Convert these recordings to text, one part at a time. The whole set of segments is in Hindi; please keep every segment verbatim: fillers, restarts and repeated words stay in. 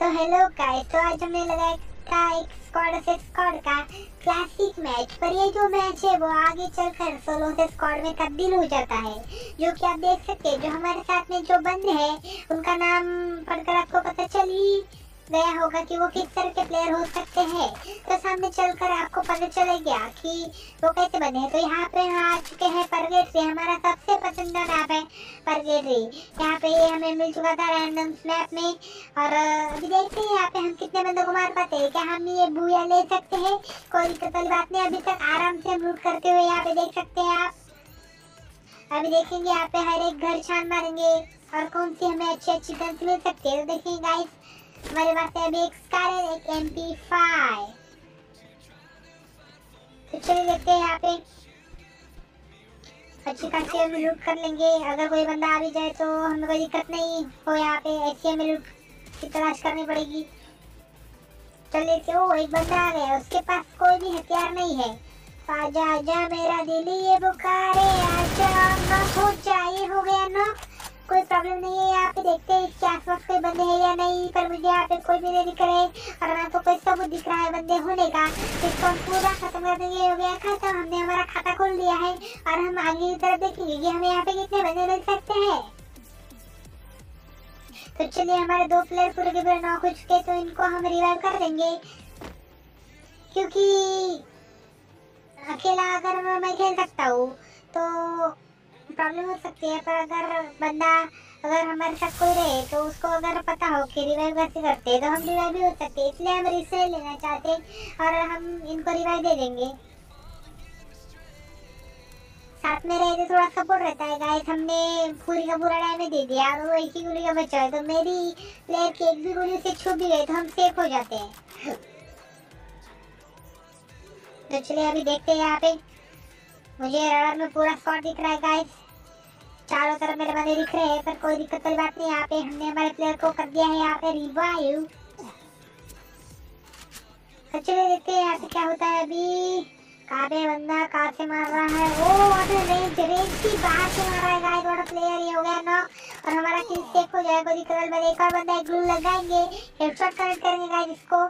तो हेलो गाइस, तो आज हमने लगाया था एक स्क्वाड से स्क्वाड का क्लासिक मैच। पर ये जो मैच है वो आगे चलकर सोलो से स्क्वाड में तब्दील हो जाता है, जो कि आप देख सकते हैं। जो हमारे साथ में जो बंदे हैं उनका नाम पढ़कर आपको पता चल ही गया होगा कि वो किस तरह के प्लेयर हो सकते हैं। तो सामने चलकर आपको पता चलेगा कि वो कैसे बने हैं। तो यहाँ पे हम आ चुके हैं परगेटरी, हमारा सबसे पसंदीदा मैप है परगेटरी। यहाँ पे ये हमें मिल चुका था रैंडम मैप में। और अभी देखते हैं यहाँ पे हम कितने बंदों को मार पाते हैं। क्या हम ये बूया ले सकते हैं? कोई दिक्कत वाली बात नहीं, अभी तक आराम से हम लूट करते हुए यहाँ पे देख सकते हैं आप। अभी देखेंगे यहाँ पे हर एक घर छान मारेंगे और कौन सी हमें अच्छी अच्छी गन्स मिल सकती है। तो देखेंगे गाइस, हमारे पास है अभी एक स्कार है, एक एम पी फाइव। तो चलिए देखते हैं यहाँ पे अच्छी खासी हम लूट कर लेंगे। अगर कोई बंदा आ भी जाए तो हमें कोई दिक्कत नहीं हो। यहाँ पे ऐसी हमें लूट की तलाश करनी पड़ेगी। चलिए क्यों, एक बंदा आ गया, उसके पास कोई भी हथियार नहीं है। आजा आजा मेरा दिल ये बुखारे, आजा नॉक हो जाए। हो गया नॉक, कोई प्रॉब्लम नहीं है। यहाँ पे देखते हैं इसके आसपास कोई बंदे हैं या नहीं, पर मुझे यहाँ पे कोई भी नहीं दिख रहे और ना तो कोई सबूत दिख रहा है बंदे होने का। इसको हम पूरा खत्म कर देंगे। हो गया खत्म, हमने हमारा खाता खोल लिया है और हम आगे की तरफ देखेंगे कि हमें यहाँ पे कितने बंदे मिल सकते हैं। तो चलिए, हमारे दो प्लेयर पूरे के पूरे नॉक हो चुके, तो इनको हम रिवाइव कर देंगे। क्योंकि अकेला अगर मैं खेल सकता हूँ तो प्रॉब्लम हो सकती है, पर अगर बंदा अगर हमारे साथ कोई रहे तो उसको अगर पता हो कि रिवाइव कैसे करते हैं तो हम रिवाइव भी हो सकते हैं। इसलिए हम रिस्क लेना चाहते हैं और हम इनको रिवाइव दे देंगे। साथ में रहे तो थोड़ा सपोर्ट रहता है गाइस। हमने पूरी का पूरा डैमेज दे दिया और वो एक ही गोली का बचा है, तो मेरी प्लेयर की एक भी गोली से छूट भी गई तो हम सेफ हो जाते हैं। तो चलिए अभी देखते हैं यहाँ पे, मुझे रडार में पूरा स्क्वाड दिख रहा है गाइस। चारों तरफ मेरे बंदे दिख रहे हैं, पर कोई दिक्कत वाली बात नहीं। यहाँ पे हमने हमारे प्लेयर को कर दिया है यहाँ पे रिवाइव। तो चलिए देखते हैं यहाँ पे क्या होता है। अभी कहाँ पे बंदा कहाँ से मार रहा है? ओ रेंज रेंज की बाहर से मार रहा है गाइस। बड़ा प्लेयर ये हो गया नॉक और हमारा किल सेफ हो जाएगा। कोई दिक्कत वाली बात, एक और बंदा ग्लू लगाएंगे, हेडशॉट कनेक्ट करेंगे गाइस इसको।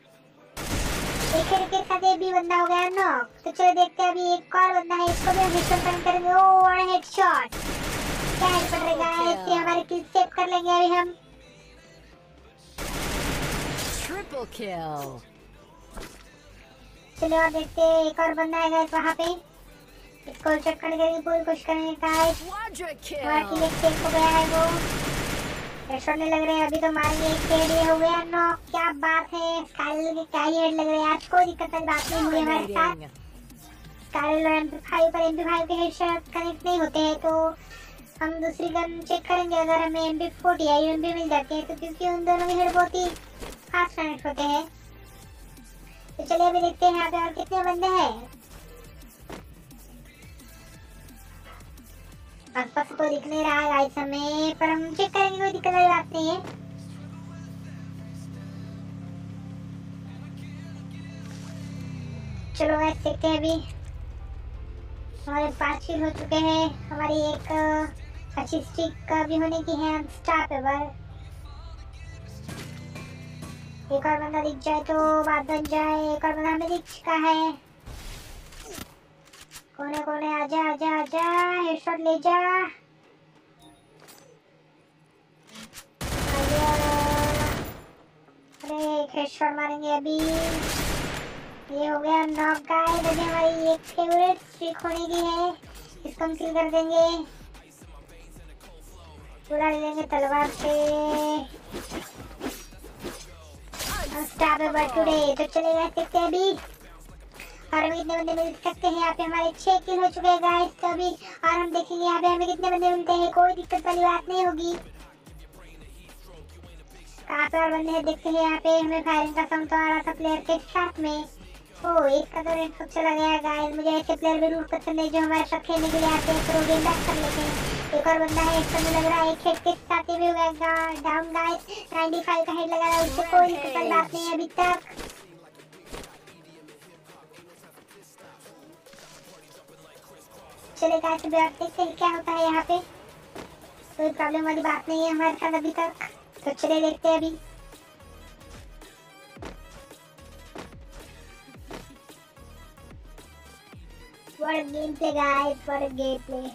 एक के साथ ये भी बंदा हो गया नॉक। तो चलो देखते हैं, अभी एक और बंदा है, इसको भी हम हेडशॉट कनेक्ट करेंगे। ओ और हेडशॉट, क्या हेड पड़ रहा है? इससे हमारे किल सेव कर लेंगे अभी हम। Triple kill. चलो और देखते हैं, एक और बंदा है गाइस वहाँ पे, इसको चेक करने की पूरी कोशिश करेंगे गाइस। हमारा किल एक सेव हो गया है, वो हेडशॉट नहीं लग रहे हैं अभी तो मारेंगे। एक हेड ये हो गया नॉक, क्या बात है। स्काइलर के क्या ही हेड लग रहे हैं आज, कोई दिक्कत वाली बात नहीं हुई हमारे साथ। स्काइलर एम पी फाइव पर एम पी फाइव के हेडशॉट कनेक्ट नहीं होते हैं, तो हम दूसरी गन चेक करेंगे। अगर हमें एम पी फोर्टी या एम पी मिल जाती है तो, क्योंकि उन दोनों के हेड बहुत ही फास्ट कनेक्ट होते हैं। तो चलिए अभी देखते हैं यहाँ पे और कितने बंदे हैं। आसपास कोई दिख नहीं रहा है गाइस हमें, पर हम चेक करेंगे, कोई दिक्कत वाली बात नहीं है। चलो गाइस देखते हैं, अभी हमारे पांच किल हो चुके हैं। हमारी एक अच्छी स्ट्रिक भी होने की है, हम स्टार पे पर एक और बंदा दिख जाए तो बात बन जाए। एक और बंदा हमें दिख चुका है। कोने कोने आजा आजा आजा, हेडशॉट ले जा। अरे एक हेडशॉट मारेंगे अभी, ये हो गया नॉक गाइस। अभी हमारी एक फेवरेट स्ट्रिक होने की है, इसको हम किल कर देंगे, पूरा ले लेंगे तलवार से। स्टार पे बटुड़े। तो चलेगा देखते हैं अभी और हमें कितने बंदे मिल सकते हैं। यहाँ पे हमारे छह किल हो चुके हैं गाइस। तो अभी और हम देखेंगे यहाँ पे हमें कितने बंदे मिलते हैं, कोई दिक्कत वाली बात नहीं होगी। कहाँ पे और बंदे हैं देखते हैं। यहाँ पे हमें फायरिंग का साउंड तो आ रहा था प्लेयर के साथ में। ओ एक का तो रेड चला गया गाइस। मुझे ऐसे प्लेयर भी रूट पसंद है जो हमारे साथ खेलने के लिए आते हैं, तो गेम बैक कर लेते हैं। एक और बंदा है, एक समय लग रहा है, एक हेड के साथ ही भी हो गया डाउन गाइस। नाइंटी फाइव का हेड लगा रहा है, उससे कोई दिक्कत वाली बात नहीं है अभी तक। चले गाइस अभी आप देखते हैं क्या होता है यहाँ पे। कोई प्रॉब्लम वाली बात नहीं है हमारे साथ अभी तक। तो चले देखते हैं अभी। What a gameplay, guys! What a gameplay!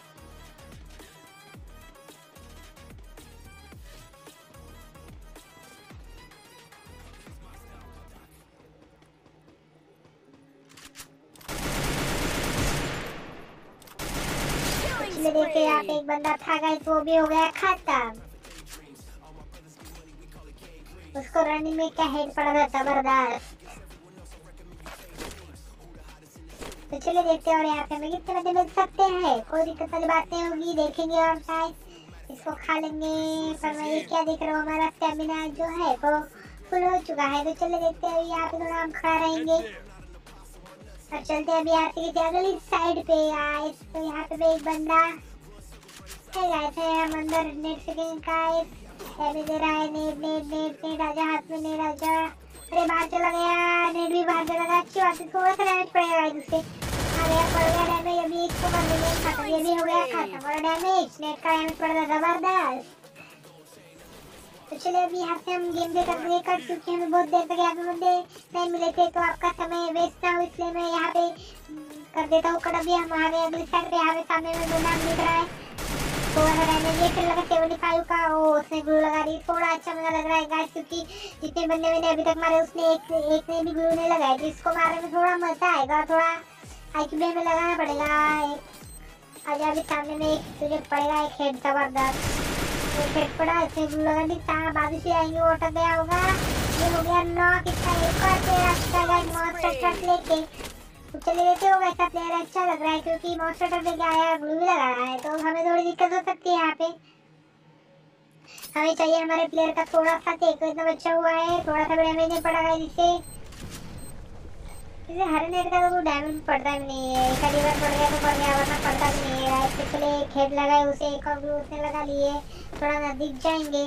पिछले देखते यहाँ पे एक बंदा था गाइस, वो भी हो गया खत्म। उसको रनिंग में क्या हेड पड़ा था जबरदस्त। तो चलिए देखते हैं और यहाँ पे हमें कितने बंदे मिल सकते हैं। कोई दिक्कत वाली बात नहीं होगी, देखेंगे और शायद इसको खा लेंगे। पर मैं ये क्या देख रहा हूँ, हमारा स्टेमिना जो है वो फुल हो चुका है। तो चलिए देखते हैं, यहाँ पे थोड़ा हम खड़ा रहेंगे और चलते हैं अभी यहाँ से अगली साइड पे गाइस। तो यहाँ पे भी एक बंदा है गाइस, हम अंदर नेट सेकंड गाइस अभी दे रहा है। नेट नेट नेट नेट आजा, हाथ में नेट आजा। अरे बाहर चला गया, नेट भी बाहर चला गया। अच्छी बात है, थोड़ा सा डैमेज पड़ेगा गाइस उससे। आ गया, पड़ गया डैमेज। अभी इसको कर देंगे खत्म, ये भी हो गया खत्म। और डैमेज, नेट का डैमेज पड़ गया जबरदस्त। तो चलिए अभी यहाँ से हम गेम प्ले करते कर चुके हैं। बहुत देर तक यहाँ पे बंदे नहीं मिले थे, तो आपका समय वेस्ट ना हो इसलिए मैं यहाँ पे कर देता हूँ कट। अभी हम आ गए अगली साइड पे। यहाँ पे सामने में दो नाम दिख रहा है, थोड़ा सा डैमेज ये फिर लगा सेवेंटी फाइव का। ओ उसने ग्लू लगा दी, थोड़ा अच्छा मुझे लग रहा है गाइस, क्योंकि जितने बंदे मैंने अभी तक मारे उसने एक एक ने भी ग्लू नहीं लगाया। तो इसको मारने में थोड़ा मजा आएगा, थोड़ा आईक्यू में लगाना पड़ेगा। एक आजा अभी सामने में एक तुझे पड़ेगा एक हेड जबरदस्त। एक हेड पड़ा, इसने ग्लू लगा दी। कहाँ बाजू से आएंगे, वो अटक गया होगा। ये हो गया नॉक। इसका एक और प्लेयर अच्छा गाइस मॉन्स्टर ट्रक लेके। तो चले लेते हो ऐसा प्लेयर अच्छा लग रहा है, क्योंकि मॉन्स्टर ट्रक लेके आया, ग्लू भी लगा रहा है। तो हमें थोड़ी दिक्कत हो सकती है यहाँ पे। हमें चाहिए हमारे प्लेयर का थोड़ा सा टेक, एकदम अच्छा हुआ है, थोड़ा सा भी डैमेज नहीं पड़ा है जिससे इसे हर नेट का तो डैमेज पड़ता भी नहीं है। एक रिवर पड़ गया तो पड़ गया, वरना पड़ता भी नहीं है। इससे पहले एक हेड लगाए उसे, एक और ग्लू उसने लगा लिए। थोड़ा नजदीक जाएंगे,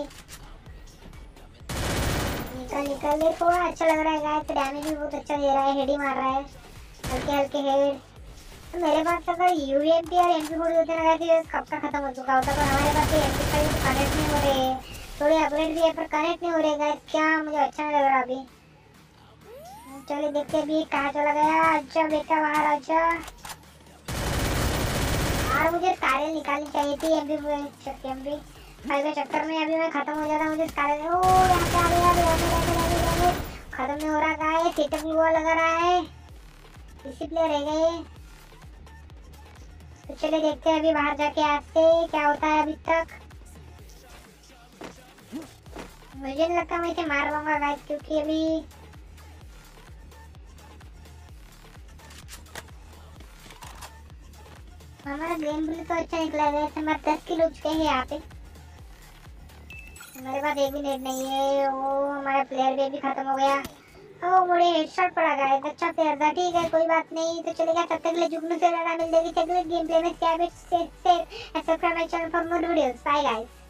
निकल निकल ले। थोड़ा अच्छा लग रहा है गाइस, डैमेज भी बहुत अच्छा दे रहा है, हेड ही मार रहा है, हल्के हल्के हेड। तो मेरे पास अगर यूएमपी और एमपी फोर्टी होते ना तो कब का खत्म हो चुका होता। पर हमारे पास एमपी फाइव कनेक्ट नहीं हो रहे, थोड़े अपग्रेड भी है पर कनेक्ट नहीं हो रहे गाइस। क्या मुझे अच्छा नहीं लग रहा अभी। चलिए देखते अभी कहाँ चला गया। अच्छा बेटा बाहर अच्छा। यार मुझे स्कारल निकालनी चाहिए थी, एमपी एमपी फाइव के चक्कर में अभी मैं खत्म हो जाता। मुझे स्कारल ओ यहाँ पे आ गया, खत्म नहीं हो रहा गाइस। सेटअप ग्लू लगा रहा है, इसी प्लेयर रह गए। तो चलिए देखते हैं अभी बाहर जाके आते क्या होता है। अभी तक मुझे नहीं लगता मैं इसे मार पाऊंगा गाइस, क्योंकि अभी हमारा गेम प्ले तो अच्छा निकला है। हमारे दस किलो हो चुके हैं यहाँ पे, मेरे पास एक भी नेट नहीं है। वो हमारा प्लेयर भी, भी खत्म हो गया। ओ मुझे हेडशॉट पड़ा गया, अच्छा प्लेयर था। ठीक है कोई बात नहीं, तो चलेगा। तब तक के लिए जुगनू से लड़ा मिल जाएगी। चलिए गेम प्ले में subscribe my channel for more videos. Bye guys.